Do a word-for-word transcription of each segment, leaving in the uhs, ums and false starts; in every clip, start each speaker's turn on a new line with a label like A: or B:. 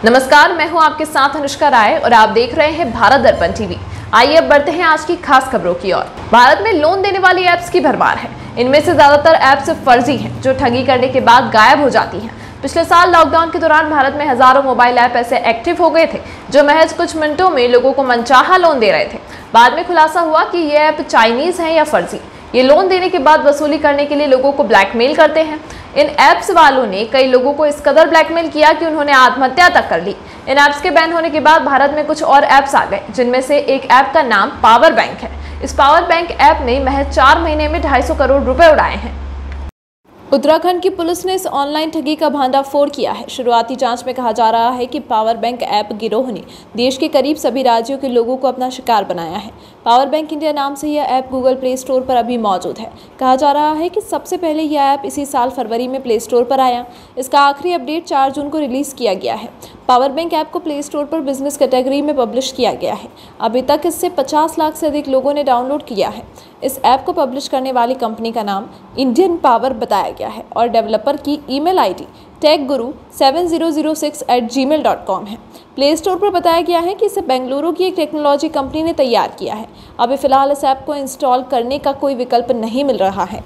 A: नमस्कार, मैं हूं आपके साथ अनुष्का राय और आप देख रहे हैं भारत दर्पण टीवी। आइए अब बढ़ते हैं आज की खास खबरों की ओर। भारत में लोन देने वाली ऐप्स की भरमार है। इनमें से ज्यादातर ऐप्स फर्जी हैं, जो ठगी करने के बाद गायब हो जाती हैं। पिछले साल लॉकडाउन के दौरान भारत में हजारों मोबाइल ऐप ऐसे एक्टिव हो गए थे, जो महज कुछ मिनटों में लोगों को मनचाहा लोन दे रहे थे। बाद में खुलासा हुआ कि ये ऐप चाइनीज हैं या फर्जी। ये लोन देने के बाद वसूली करने के लिए लोगों को ब्लैकमेल करते हैं। इन ऐप्स वालों ने कई लोगों को इस कदर ब्लैकमेल किया कि उन्होंने आत्महत्या तक कर ली। इन ऐप्स के बैन होने के बाद भारत में कुछ और ऐप्स आ गए, जिनमें से एक ऐप का नाम पावर बैंक है। इस पावर बैंक ऐप ने महज चार महीने में ढाई सौ करोड़ रुपए उड़ाए हैं। उत्तराखंड की पुलिस ने इस ऑनलाइन ठगी का भंडाफोड़ किया है। शुरुआती जांच में कहा जा रहा है कि पावर बैंक ऐप गिरोह ने देश के करीब सभी राज्यों के लोगों को अपना शिकार बनाया है। पावर बैंक इंडिया नाम से यह ऐप गूगल प्ले स्टोर पर अभी मौजूद है। कहा जा रहा है कि सबसे पहले यह ऐप इसी साल फरवरी में प्ले स्टोर पर आया। इसका आखिरी अपडेट चार जून को रिलीज किया गया है। पावर बैंक ऐप को प्ले स्टोर पर बिजनेस कैटेगरी में पब्लिश किया गया है। अभी तक इससे पचास लाख से अधिक लोगों ने डाउनलोड किया है। इस ऐप को पब्लिश करने वाली कंपनी का नाम इंडियन पावर बताया गया है और डेवलपर की email ID tech guru seven zero zero six eight Gmail dot com है। प्ले स्टोर पर बताया गया है कि इसे बेंगलुरु की एक टेक्नोलॉजी कंपनी ने तैयार किया है। अभी फिलहाल इस ऐप को इंस्टॉल करने का कोई विकल्प नहीं मिल रहा है।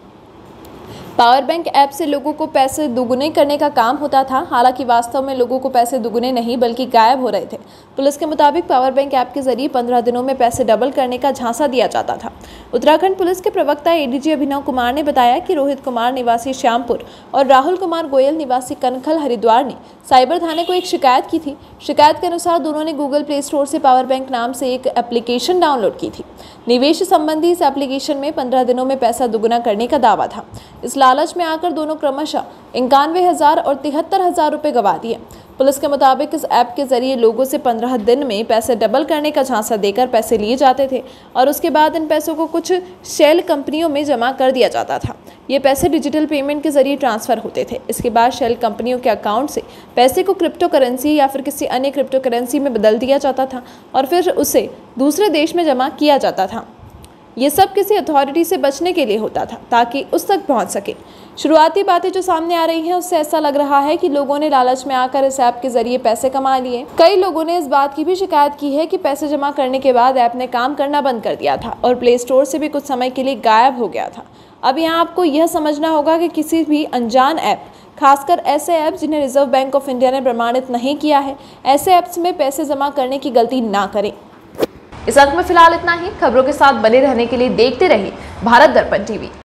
A: पावर बैंक ऐप से लोगों को पैसे दुगुने करने का काम होता था। हालांकि वास्तव में लोगों को पैसे दुगुने नहीं बल्कि गायब हो रहे थे। पुलिस के मुताबिक पावर बैंक ऐप के जरिए पंद्रह दिनों में पैसे डबल करने का झांसा दिया जाता था। उत्तराखंड पुलिस के प्रवक्ता एडीजी अभिनव कुमार ने बताया कि रोहित कुमार निवासी श्यामपुर और राहुल कुमार गोयल निवासी कनखल हरिद्वार ने साइबर थाने को एक शिकायत की थी। शिकायत के अनुसार दोनों ने गूगल प्ले स्टोर से पावर बैंक नाम से एक एप्लीकेशन डाउनलोड की थी। निवेश संबंधी इस एप्लीकेशन में पंद्रह दिनों में पैसा दुगुना करने का दावा था। इस लालच में आकर दोनों क्रमशः इक्यानवे हजार और तिहत्तर हजार रुपये गंवा दिए। पुलिस के मुताबिक इस ऐप के जरिए लोगों से पंद्रह दिन में पैसे डबल करने का झांसा देकर पैसे लिए जाते थे और उसके बाद इन पैसों को कुछ शेल कंपनियों में जमा कर दिया जाता था। ये पैसे डिजिटल पेमेंट के जरिए ट्रांसफर होते थे। इसके बाद शेल कंपनियों के अकाउंट से पैसे को क्रिप्टो करेंसी या फिर किसी अन्य क्रिप्टो करेंसी में बदल दिया जाता था और फिर उसे दूसरे देश में जमा किया जाता था। ये सब किसी अथॉरिटी से बचने के लिए होता था, ताकि उस तक पहुंच सके। शुरुआती बातें जो सामने आ रही हैं, उससे ऐसा लग रहा है कि लोगों ने लालच में आकर इस ऐप के जरिए पैसे कमा लिए। कई लोगों ने इस बात की भी शिकायत की है कि पैसे जमा करने के बाद ऐप ने काम करना बंद कर दिया था और प्ले स्टोर से भी कुछ समय के लिए गायब हो गया था। अब यहाँ आपको यह समझना होगा कि किसी भी अनजान ऐप, खासकर ऐसे ऐप जिन्हें रिजर्व बैंक ऑफ इंडिया ने प्रमाणित नहीं किया है, ऐसे ऐप्स में पैसे जमा करने की गलती ना करें। इस अंक में फिलहाल इतना ही। खबरों के साथ बने रहने के लिए देखते रहिए भारत दर्पण टीवी।